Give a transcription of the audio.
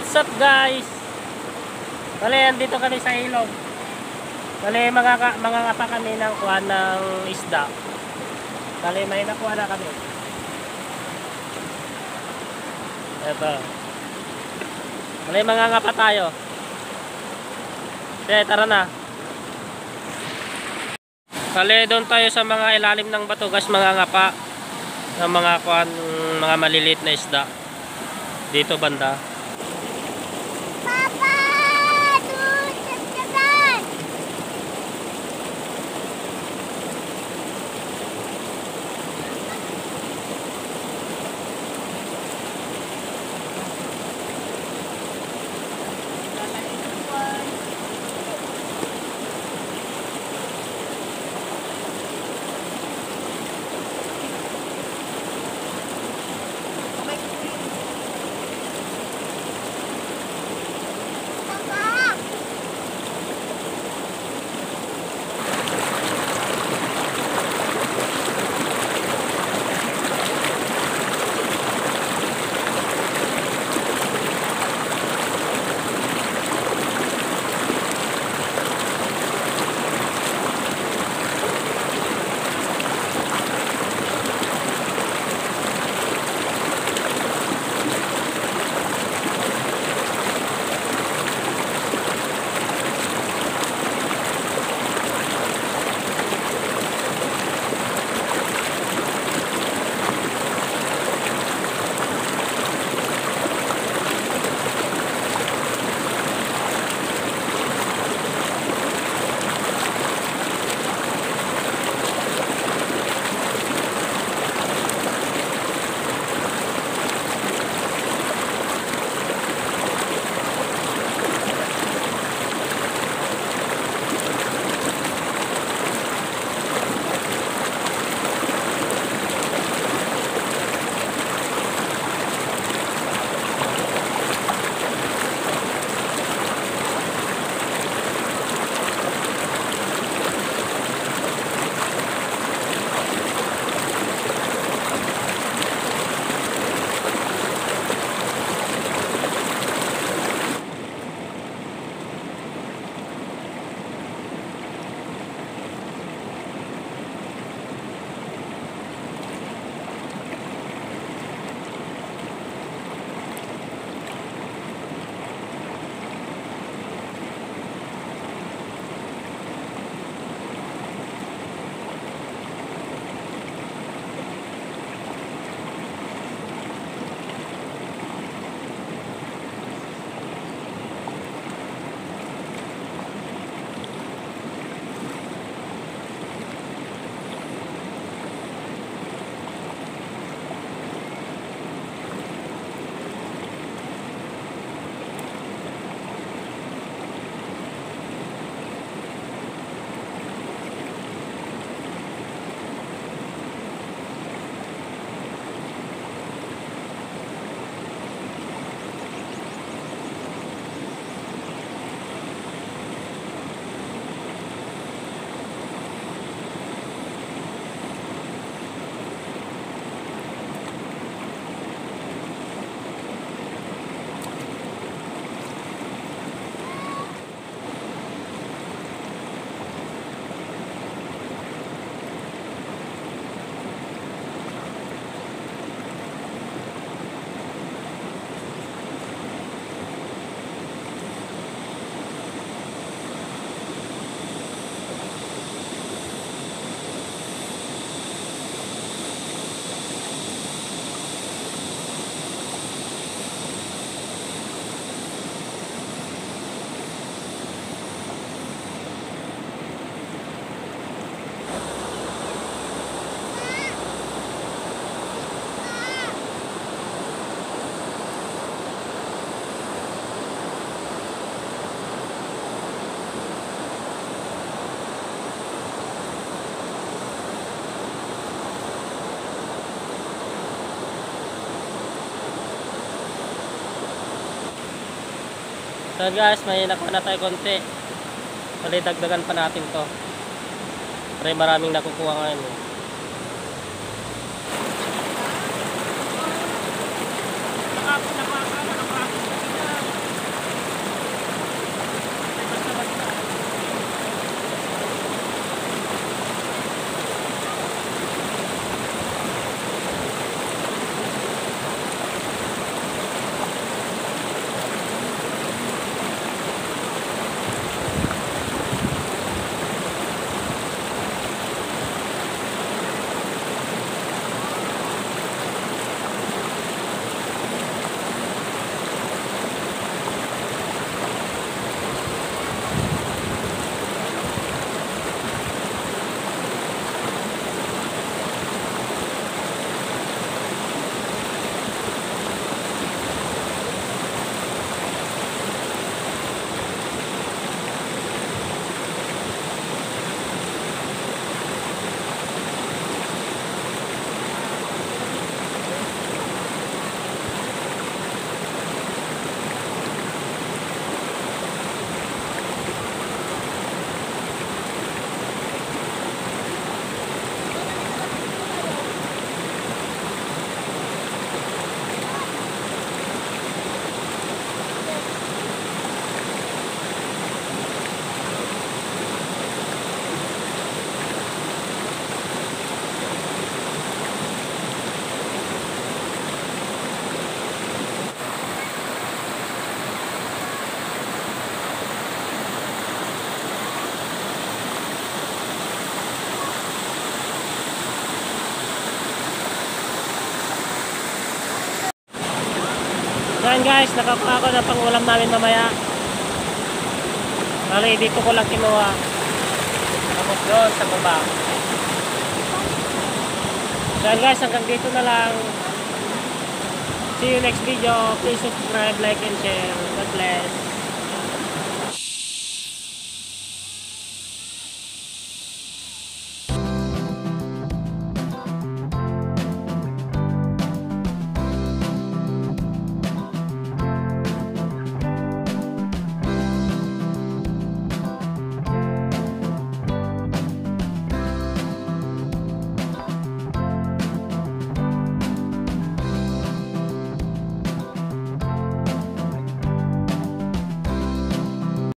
What's up guys? Bale, andito kami sa ilog. Bale, mangangapa kami ng kuha ng isda. Bale, may nakuha na kami. Ito. Bale, mangangapa tayo. Okay, tara na. Bale, doon tayo sa mga ilalim ng bato guys, mangangapa ng mga kuha, mga maliliit na isda. Dito banda. So guys, may nakuha na tayo konti. Bali, dagdagan pa natin to. Pero maraming nakukuha ngayon eh. guys, nakakuha ako ng pangulam namin mamaya. Bali, dito ko lang kinuha. Tapos doon sa baba. So guys, hanggang dito na lang. See you next video. Please subscribe, like, and share. God bless.